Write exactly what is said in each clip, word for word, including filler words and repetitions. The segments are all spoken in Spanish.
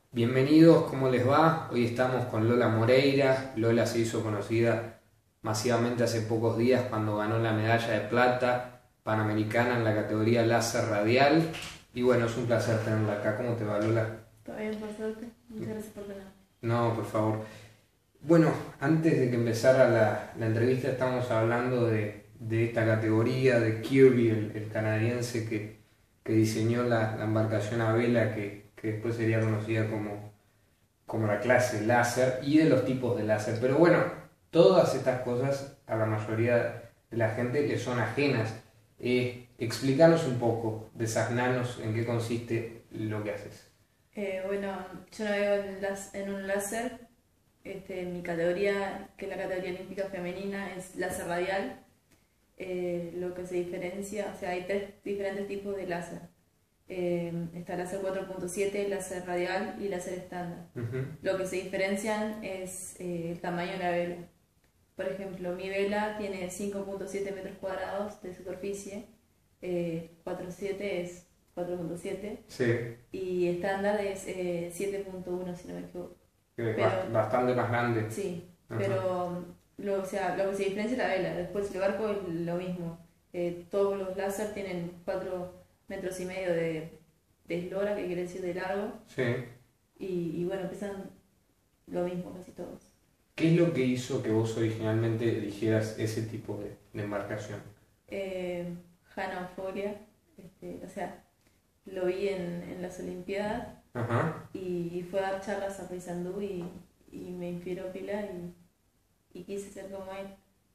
Bienvenidos, ¿cómo les va? Hoy estamos con Lola Moreira. Lola se hizo conocida masivamente hace pocos días cuando ganó la medalla de plata panamericana en la categoría láser radial. Y bueno, es un placer tenerla acá. ¿Cómo te va, Lola? Todo bien, por suerte. Muchas gracias por tenerme. No, por favor. Bueno, antes de que empezara la, la entrevista estamos hablando de, de esta categoría, de Kirby, el, el canadiense que, que diseñó la, la embarcación a vela que, que después sería conocida como como la clase láser y de los tipos de láser. Pero bueno, todas estas cosas a la mayoría de la gente le son ajenas. Eh, explícanos un poco, desasnanos en qué consiste lo que haces. Eh, bueno, yo navego en, las- en un láser. Este, mi categoría, que es la categoría olímpica femenina, es láser radial. Eh, lo que se diferencia, o sea, hay tres diferentes tipos de láser. Eh, está láser cuatro punto siete, láser radial y láser estándar. Ujú. Lo que se diferencian es eh, el tamaño de la vela. Por ejemplo, mi vela tiene cinco punto siete metros cuadrados de superficie, eh, cuatro punto siete es cuatro punto siete Sí, y estándar es eh, siete punto uno si no me equivoco. que es Pero bast- bastante más grande. sí, Ajá. pero lo, o sea, lo que se diferencia es la vela, después el barco es lo mismo. Eh, todos los láser tienen cuatro metros y medio de, de eslora, que quiere decir de largo, Sí. y, y bueno, pesan lo mismo casi todos. ¿Qué es lo que hizo que vos originalmente eligieras ese tipo de, de embarcación? Eh, Hannah Euphoria, este, o sea, lo vi en, en las Olimpiadas Ajá. y fue a dar charlas a Paysandú y, y me inspiró pila y, y quise ser como él.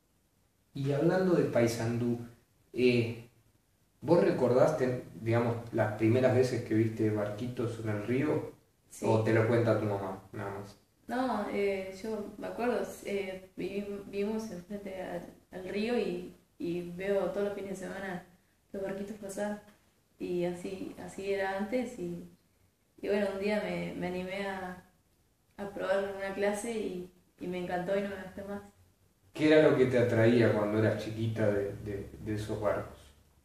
Y hablando de Paysandú, eh, ¿vos recordaste, digamos, las primeras veces que viste barquitos en el río? ¿O Sí, te lo cuenta tu mamá, nada más? no, eh, yo me acuerdo, eh, vivi- vivimos enfrente al, al río y, y veo todos los fines de semana los barquitos pasar y así, así era antes y, y bueno, un día me, me animé a, a probar una clase y, y me encantó y no me gasté más. ¿Qué era lo que te atraía cuando eras chiquita de, de- de esos barcos?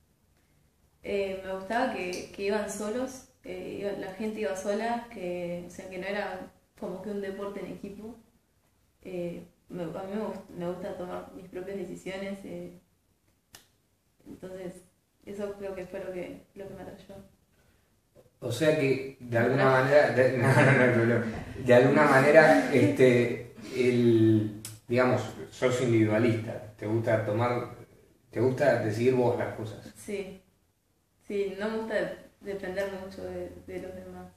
Eh, me gustaba que, que iban solos, eh, iba- la gente iba sola, que, o sea, que no era como que un deporte en equipo. Eh, me- a mí me, gust- me gusta tomar mis propias decisiones, eh, entonces eso creo que fue lo que, lo que me atrayó. O sea que de Me alguna atrajo. manera, de, no, no, no hay problema. De alguna manera, este, el, digamos, sos individualista, te gusta tomar, te gusta decidir vos las cosas. Sí, sí, no me gusta depender mucho de, de los demás.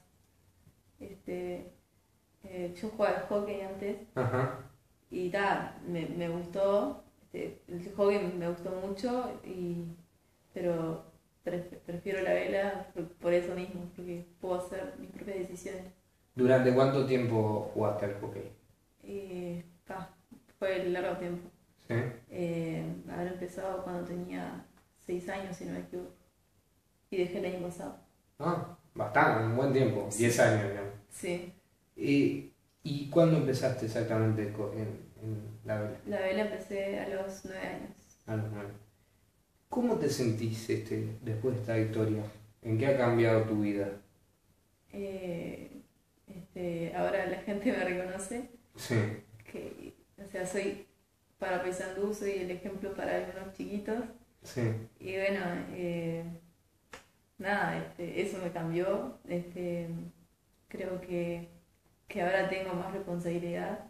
Este, eh, yo jugaba al hockey antes Ajá. y ta, me, me gustó, este, el hockey me gustó mucho, y, pero pref- prefiero la vela por, por eso mismo, porque puedo hacer mis propias decisiones. ¿Durante cuánto tiempo jugaste al hockey? Y ta, fue largo tiempo. ¿Sí? Eh, haber empezado cuando tenía seis años, si no me equivoco, y dejé el año pasado. Ah, bastante, un buen tiempo, diez Sí, años, digamos. sí. Eh, ¿y cuándo empezaste exactamente co- en, en la vela? La vela empecé a los nueve años. A los nueve. ¿Cómo te sentís este, después de esta victoria? ¿En qué ha cambiado tu vida? Eh, este, ahora la gente me reconoce, Sí, que, o sea, soy para Paysandú, soy el ejemplo para algunos chiquitos. sí. Y bueno, eh, nada, este, eso me cambió. Este, creo que, que ahora tengo más responsabilidad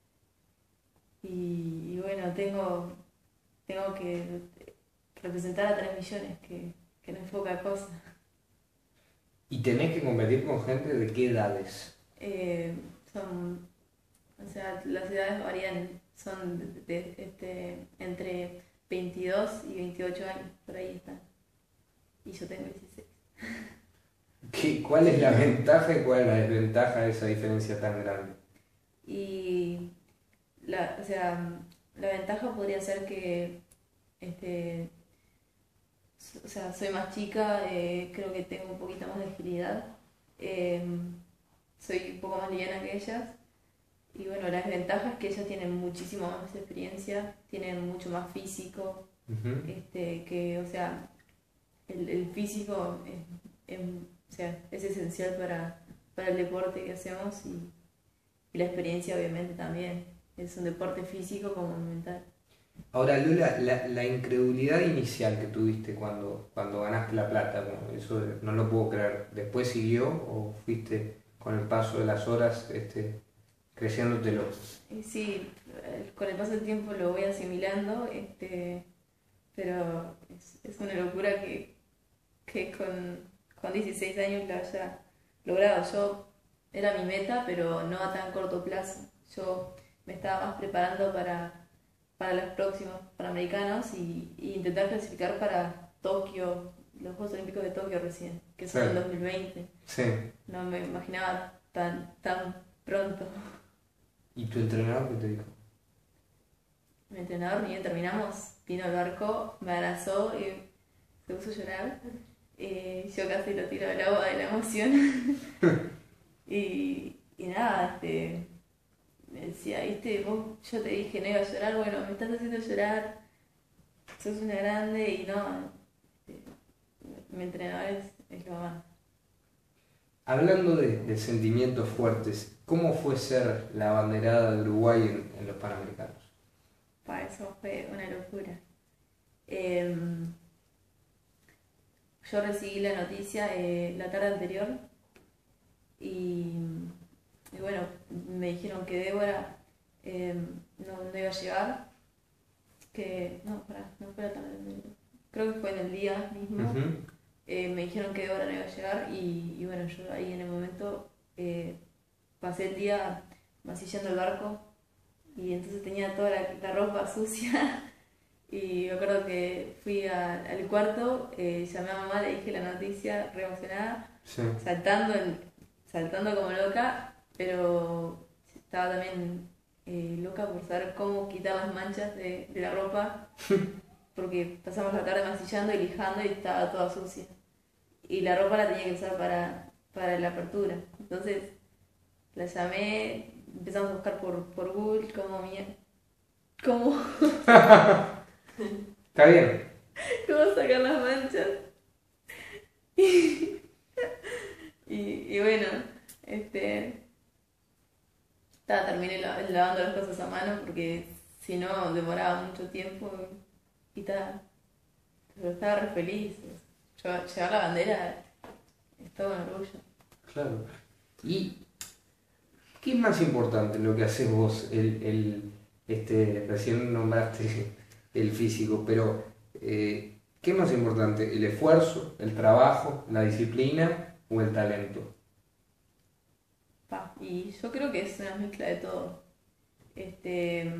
y, y bueno, tengo, tengo que representar a tres millones, que, que no es poca cosa. Y tenés que competir con gente de qué edades. Eh, son, o sea, las edades varían, son de, de- este, entre veintidós y veintiocho años, por ahí están. Y yo tengo dieciséis. ¿Qué, ¿Cuál es la ventaja y cuál es la desventaja de esa diferencia tan grande? Y la, o sea, la ventaja podría ser que, este, s- o sea, soy más chica, eh, creo que tengo un poquito más de agilidad, eh, soy un poco más liviana que ellas. Y bueno, la desventaja es que ellas tienen muchísimo más experiencia, tienen mucho más físico, Ujú. este, que, o sea, el, el físico es, es- o sea, es esencial para, para el deporte que hacemos y, y la experiencia obviamente también. Es un deporte físico como mental. Ahora, Lola, la, la incredulidad inicial que tuviste cuando, cuando ganaste la plata, como eso de- no lo puedo creer, ¿después siguió o fuiste con el paso de las horas este, creyéndotelo? Y sí, eh, con el paso del tiempo lo voy asimilando, este, pero es, es una locura que, que con, con dieciséis años lo haya logrado. Yo era mi meta, pero no a tan corto plazo. Yo me estaba más preparando para, para los próximos Panamericanos y, y intentar clasificar para Tokio, los Juegos Olímpicos de Tokio recién, que son en Sí. dos mil veinte. Sí. No me imaginaba tan, tan pronto. ¿Y tu entrenador qué te dijo? Mi entrenador, ni bien terminamos, vino al barco, me abrazó y se puso a llorar. Eh, yo casi lo tiro al agua de la emoción. y, y nada, este, me decía, viste, vos, yo te dije no iba a llorar, bueno, me estás haciendo llorar, sos una grande y no, este, mi entrenador es, es lo más. Hablando de, de sentimientos fuertes, ¿cómo fue ser la abanderada de Uruguay en, en los Panamericanos? Para eso fue una locura. Eh, yo recibí la noticia eh, la tarde anterior y, y bueno, me dijeron que Débora eh, no, no iba a llegar, que no, pará, no fue la tarde anterior, creo que fue en el día mismo. Ujú. Eh, me dijeron que Débora no iba a llegar y, y bueno, yo ahí en el momento eh, pasé el día masillando el barco y entonces tenía toda la, la ropa sucia. Y me acuerdo que fui a- al cuarto, eh, llamé a mamá, le dije la noticia, re emocionada, Sí. saltando, en- saltando como loca, pero estaba también eh, loca por saber cómo quitar las manchas de, de la ropa, porque pasamos la tarde masillando y lijando y estaba toda sucia. Y la ropa la tenía que usar para, para la apertura. Entonces la llamé, empezamos a buscar por, por Google cómo, mía- cómo ¿Está bien? cómo sacar las manchas. Y, y bueno, este, ta, terminé la- lavando las cosas a mano porque si no demoraba mucho tiempo y tal. Pero estaba re feliz. Llevar, llevar la bandera es todo un orgullo. Claro. ¿Y qué es más importante lo que haces vos? El, el, este, recién nombraste el físico, pero eh, ¿qué es más importante? ¿El esfuerzo, el trabajo, la disciplina o el talento? Pa, y yo creo que es una mezcla de todo. Este,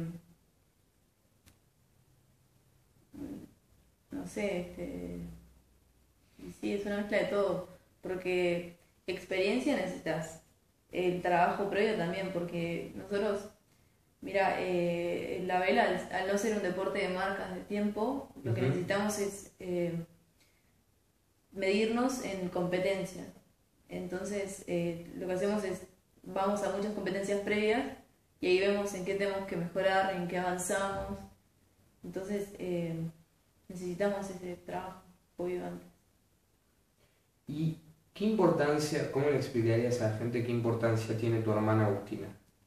no sé, este, y sí, es una mezcla de todo, porque experiencia necesitas, el trabajo previo también, porque nosotros, mira, eh, la vela, al, al no ser un deporte de marcas de tiempo, lo que Ujú. necesitamos es eh, medirnos en competencia. Entonces, eh, lo que hacemos es, vamos a muchas competencias previas y ahí vemos en qué tenemos que mejorar, en qué avanzamos. Entonces, eh, necesitamos ese trabajo, obvio, antes. ¿Y qué importancia, cómo le explicarías a la gente qué importancia tiene tu hermana Agustina?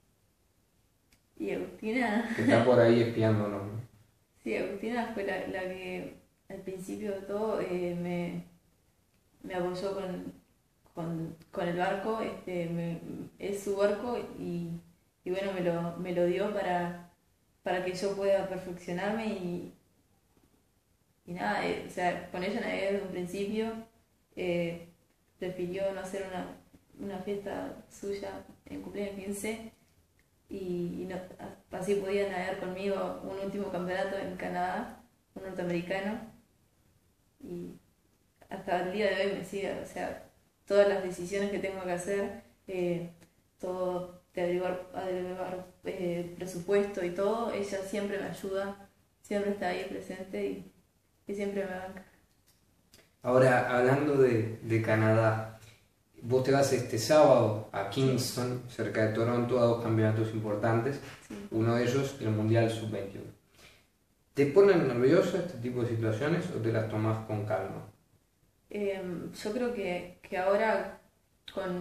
Y Agustina, Que está por ahí espiándonos, ¿no? sí, Agustina fue la, la que al principio de todo eh, me, me apoyó con, con, con el barco, este, me- es su barco y, y bueno, me lo, me lo dio para, para que yo pueda perfeccionarme y, y nada, eh, o sea, con ella navegué desde un principio, eh, prefirió no hacer una, una fiesta suya en cumpleaños quince y, y no- así podía navegar conmigo un último campeonato en Canadá, un norteamericano, y hasta el día de hoy me sigue, o sea, todas las decisiones que tengo que hacer, eh, todo de averiguar, averiguar, eh, presupuesto y todo, ella siempre me ayuda, siempre está ahí presente y, y siempre me banca. Ahora, hablando de, de Canadá, vos te vas este sábado a Kingston, cerca de Toronto, a dos campeonatos importantes, Sí. uno de ellos el Mundial sub veintiuno. ¿Te ponen nervioso este tipo de situaciones o te las tomás con calma? Eh, yo creo que, que ahora con,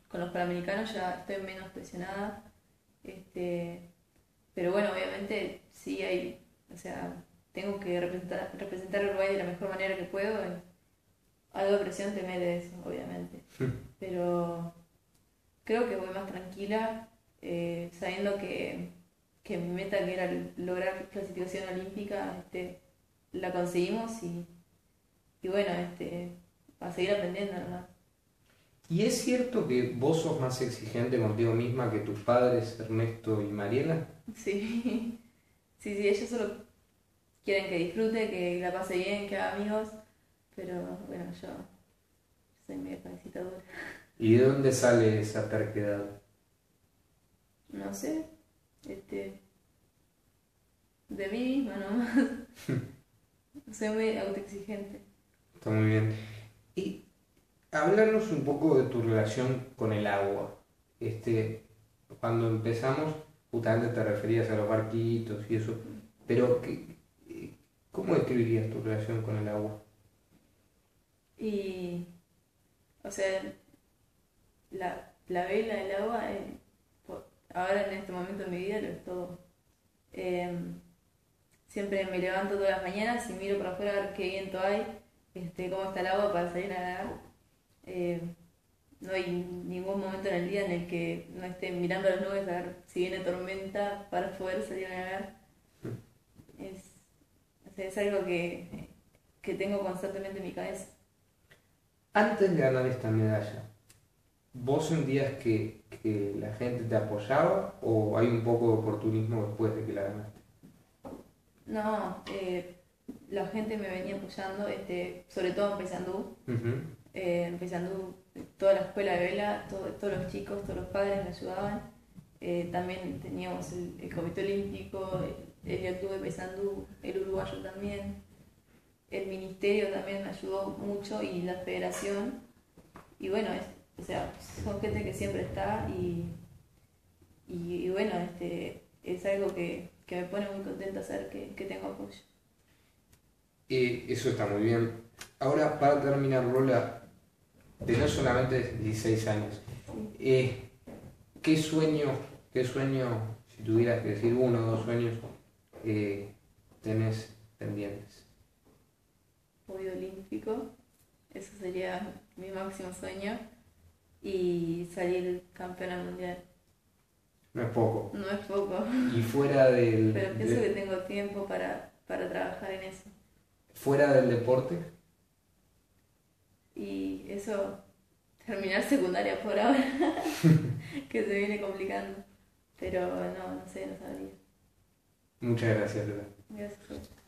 con los Panamericanos ya estoy menos presionada. Este, pero bueno, obviamente sí hay, o sea, tengo que representar, representar a Uruguay de la mejor manera que puedo. Algo de presión te mete eso, obviamente. Pero creo que voy más tranquila, eh, sabiendo que, que mi meta, que era lograr clasificación olímpica, este, la conseguimos y, y bueno, este, a seguir aprendiendo nomás. ¿Y es cierto que vos sos más exigente contigo misma que tus padres, Ernesto y Mariela? Sí, sí, sí, ellos solo quieren que disfrute, que la pase bien, que haga amigos, pero bueno, yo soy medio cabecita dura. ¿Y de dónde sale esa terquedad? No sé, este, de mí misma nomás. Soy muy autoexigente. Está muy bien. Y háblanos un poco de tu relación con el agua. Este, cuando empezamos, justamente te referías a los barquitos y eso, pero ¿qué, ¿cómo describirías tu relación con el agua? Y, o sea, la, la vela, el agua, eh, por- ahora en este momento de mi vida lo es todo. Eh, Siempre me levanto todas las mañanas y miro para afuera a ver qué viento hay, este, cómo está el agua para salir a nadar. Eh, no hay ningún momento en el día en el que no esté mirando las nubes a ver si viene tormenta para poder salir a nadar. Es, o sea, es algo que, que tengo constantemente en mi cabeza. Antes de ganar esta medalla, ¿vos sentías que, que la gente te apoyaba o hay un poco de oportunismo después de que la ganaste? No, eh, la gente me venía apoyando, este, sobre todo en Paysandú. Ujú. Eh, en Paysandú, toda la escuela de vela, todo- todos los chicos, todos los padres me ayudaban. Eh, también teníamos el, el Comité Olímpico, el, el Club de Paysandú, el uruguayo también. El ministerio también me ayudó mucho y la federación. Y bueno, es, o sea, son gente que siempre está y, y, y bueno, este, es algo que, que me pone muy contenta saber que, que tengo apoyo. Eh, eso está muy bien. Ahora, para terminar, Lola, tenés solamente dieciséis años. Eh, ¿qué sueño, qué sueño, si tuvieras que decir uno o dos sueños, eh, tenés pendientes? Podio olímpico, eso sería mi máximo sueño, y salir campeona mundial. No es poco. No es poco, Y fuera del, pero pienso de- que tengo tiempo para, para trabajar en eso. fuera del deporte, Y eso, terminar secundaria por ahora, que se viene complicando. Pero no, no sé, no sabría. muchas gracias, Lola. Gracias.